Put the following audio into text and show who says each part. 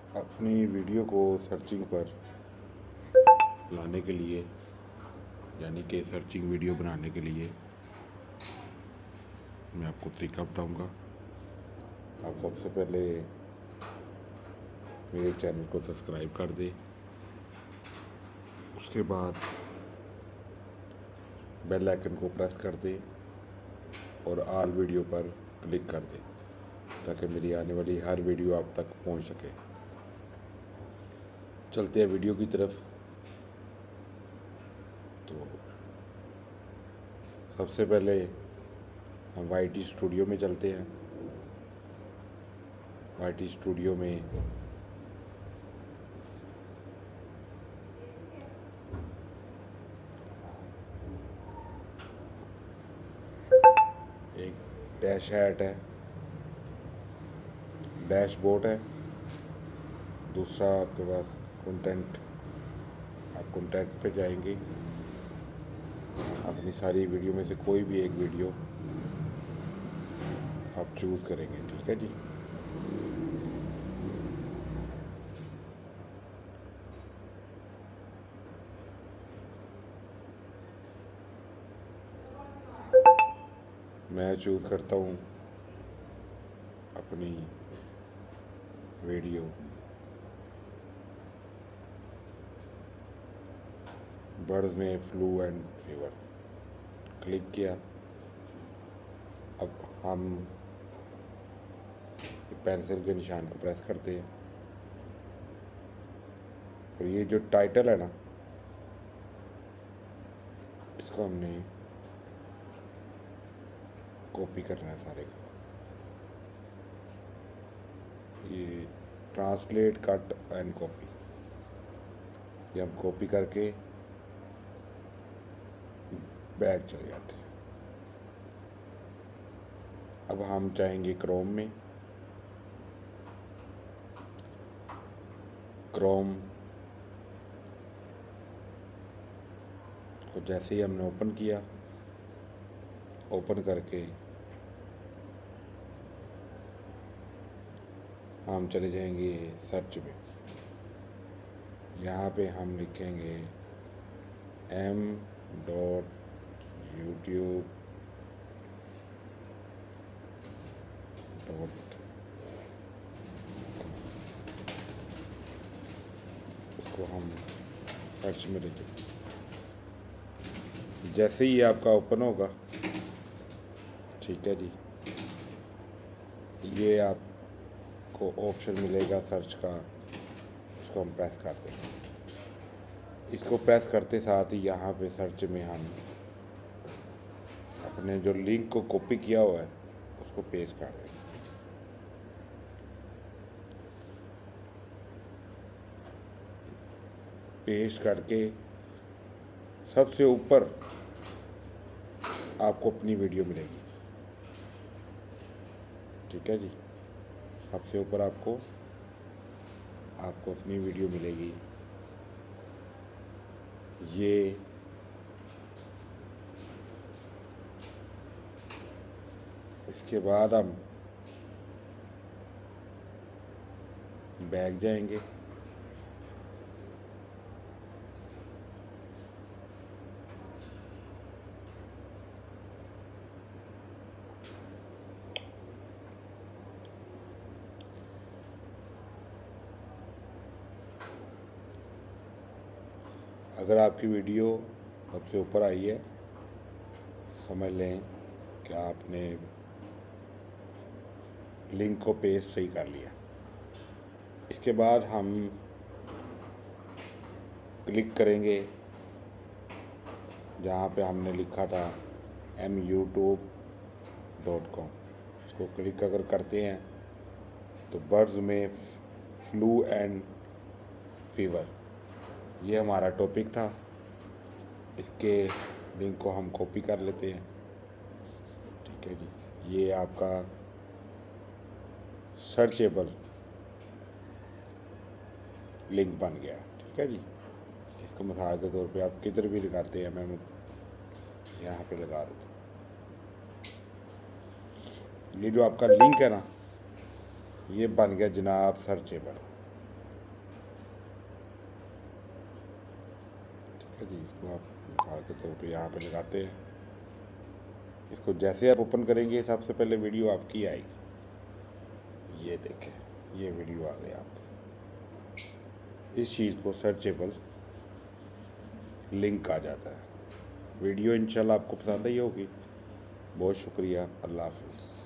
Speaker 1: अपनी वीडियो को सर्चिंग पर लाने के लिए, यानी कि सर्चिंग वीडियो बनाने के लिए मैं आपको तरीका बताऊंगा। आप सबसे पहले मेरे चैनल को सब्सक्राइब कर दें। उसके बाद बेल आइकन को प्रेस कर दें और ऑल वीडियो पर क्लिक कर दें ताकि मेरी आने वाली हर वीडियो आप तक पहुंच सके। चलते हैं वीडियो की तरफ। तो सबसे पहले हम YT स्टूडियो में चलते हैं। YT स्टूडियो में एक डैश हैट है, डैशबोर्ड है। दूसरा आपके पास कंटेंट, आप कंटेंट पे जाएंगे। अपनी सारी वीडियो में से कोई भी एक वीडियो आप चूज़ करेंगे, ठीक है जी। मैं चूज़ करता हूँ अपनी वीडियो बर्ड्स में फ्लू एंड फीवर। क्लिक किया। अब हम पेंसिल के निशान को प्रेस करते हैं और ये जो टाइटल है ना, इसको हमने कॉपी करना है सारे को। ये ट्रांसलेट, कट एंड कॉपी, ये हम कॉपी करके बैक चले जाते हैं। अब हम चाहेंगे क्रोम में। क्रोम को जैसे ही हमने ओपन किया, ओपन करके हम चले जाएंगे सर्च में। यहाँ पे हम लिखेंगे m.youtube.com। इसको हम सर्च में लिखें। जैसे ही आपका ओपन होगा, ठीक है जी, ये आपको ऑप्शन मिलेगा सर्च का, उसको हम प्रेस कर देंगे। इसको प्रेस करते साथ ही यहाँ पे सर्च में हम अपने जो लिंक को कॉपी किया हुआ है उसको पेस्ट कर देंगे। पेस्ट करके सबसे ऊपर आपको अपनी वीडियो मिलेगी, ठीक है जी। सबसे ऊपर आपको अपनी वीडियो मिलेगी। ये इसके बाद हम बैक जाएंगे। अगर आपकी वीडियो सबसे ऊपर आई है, समझ लें कि आपने लिंक को पेस्ट सही कर लिया। इसके बाद हम क्लिक करेंगे जहाँ पे हमने लिखा था myoutube.com। इसको क्लिक अगर करते हैं तो बर्ड्स में फ्लू एंड फीवर, ये हमारा टॉपिक था। इसके लिंक को हम कॉपी कर लेते हैं, ठीक है जी। ये आपका सर्चेबल लिंक बन गया, ठीक है जी। इसको मिसाल के तौर पे आप किधर भी लगाते हैं, मैं यहाँ पे लगा देता हूँ। ये जो आपका लिंक है ना, ये बन गया जनाब सर्चेबल। है जी। इसको आप मिसाल के तौर पे यहाँ पे लगाते हैं। इसको जैसे आप ओपन करेंगे सबसे पहले वीडियो आपकी आएगी। ये देखें, ये वीडियो आ गई आपकी। इस चीज़ को सर्चेबल लिंक आ जाता है। वीडियो इंशाल्लाह आपको पसंद आई होगी। बहुत शुक्रिया। अल्लाह हाफिज़।